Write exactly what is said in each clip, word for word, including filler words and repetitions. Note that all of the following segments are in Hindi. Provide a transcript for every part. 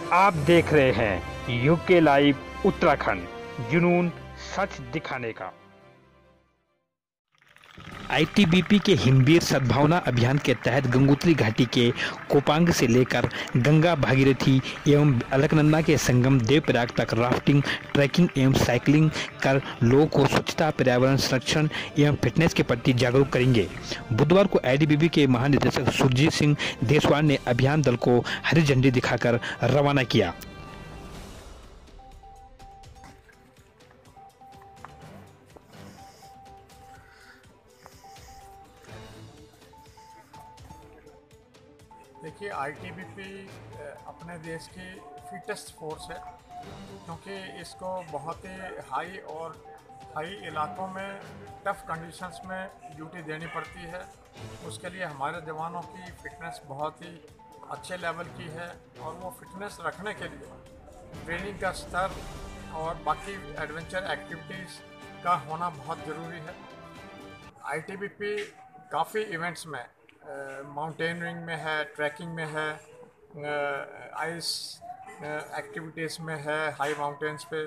आप देख रहे हैं यूके लाइव उत्तराखंड, जुनून सच दिखाने का। आईटीबीपी के हिमवीर सद्भावना अभियान के तहत गंगोत्री घाटी के कोपांग से लेकर गंगा भागीरथी एवं अलकनंदा के संगम देवप्रयाग तक राफ्टिंग, ट्रैकिंग एवं साइकिलिंग कर लोगों को स्वच्छता, पर्यावरण संरक्षण एवं फिटनेस के प्रति जागरूक करेंगे। बुधवार को आईटीबीपी के महानिदेशक सुरजीत सिंह देसवाल ने अभियान दल को हरी झंडी दिखाकर रवाना किया। देखिए, आईटीबीपी अपने देश की फिटेस्ट फोर्स है, क्योंकि इसको बहुत ही हाई और हाई इलाकों में टफ़ कंडीशंस में ड्यूटी देनी पड़ती है। उसके लिए हमारे जवानों की फ़िटनेस बहुत ही अच्छे लेवल की है और वो फिटनेस रखने के लिए ट्रेनिंग का स्तर और बाकी एडवेंचर एक्टिविटीज़ का होना बहुत ज़रूरी है। आईटीबीपी काफ़ी इवेंट्स में माउंटेनियरिंग में है, ट्रैकिंग में है, आइस एक्टिविटीज़ में है, हाई माउंटेन्स पे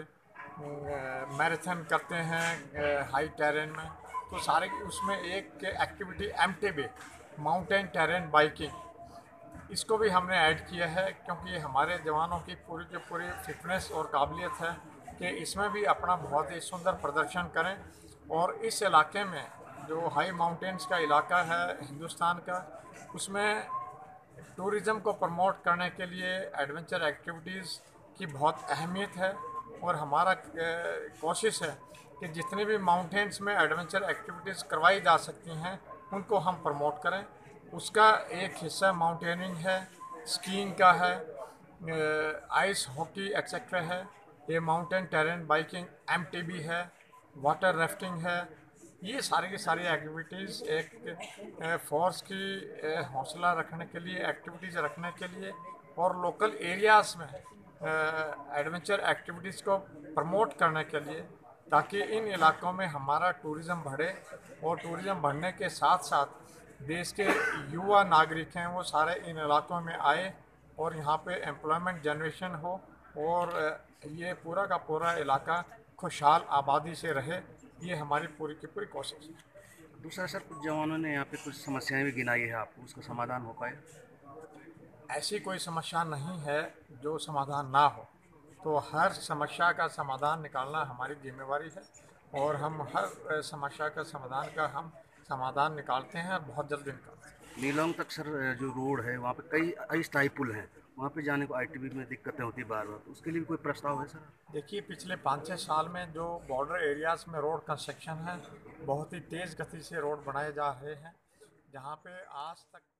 मैराथन करते हैं हाई टेरेन में। तो सारे उसमें एक activity MTB mountain terrain biking, इसको भी हमने ऐड किया है, क्योंकि हमारे जवानों की पूरी की पूरी फिटनेस और काबिलियत है कि इसमें भी अपना बहुत ही सुंदर प्रदर्शन करें। और इस इलाके में जो हाई माउंटेन्स का इलाका है हिंदुस्तान का, उसमें टूरिज़म को प्रमोट करने के लिए एडवेंचर एक्टिविटीज़ की बहुत अहमियत है। और हमारा कोशिश है कि जितनी भी माउंटेन्स में एडवेंचर एक्टिविटीज़ करवाई जा सकती हैं उनको हम प्रमोट करें। उसका एक हिस्सा माउंटेनिंग है, स्कीइंग का है, आइस हॉकी एक्सेट्रा है, ये माउंटेन टेरेन बाइकिंग एमटीबी है, वाटर राफ्टिंग है। ये सारी की सारी एक्टिविटीज़ एक फोर्स की हौसला रखने के लिए, एक्टिविटीज़ रखने के लिए और लोकल एरियाज़ में एडवेंचर एक्टिविटीज़ को प्रमोट करने के लिए, ताकि इन इलाकों में हमारा टूरिज़म बढ़े और टूरिज़म बढ़ने के साथ साथ देश के युवा नागरिक हैं वो सारे इन इलाकों में आए और यहाँ पे एम्प्लॉयमेंट जनरेशन हो और ये पूरा का पूरा इलाका खुशहाल आबादी से रहे। ये हमारी पूरी की पूरी कोशिश है। दूसरा सर, कुछ जवानों ने यहाँ पे कुछ समस्याएं भी गिनाई है, आपको उसका समाधान हो पाए? ऐसी कोई समस्या नहीं है जो समाधान ना हो, तो हर समस्या का समाधान निकालना हमारी जिम्मेवारी है और हम हर समस्या का समाधान का हम समाधान निकालते हैं और बहुत जल्द निकालते हैं। नीलोंग तक सर जो रोड है वहाँ पे कई अस्थायी पुल हैं, वहाँ पे जाने को आईटीबीपी में दिक्कतें होती बार बार, तो उसके लिए भी कोई प्रस्ताव है सर? देखिए, पिछले पाँच छः साल में जो बॉर्डर एरियाज़ में रोड कंस्ट्रक्शन है, बहुत ही तेज़ गति से रोड बनाए जा रहे हैं, जहाँ पे आज तक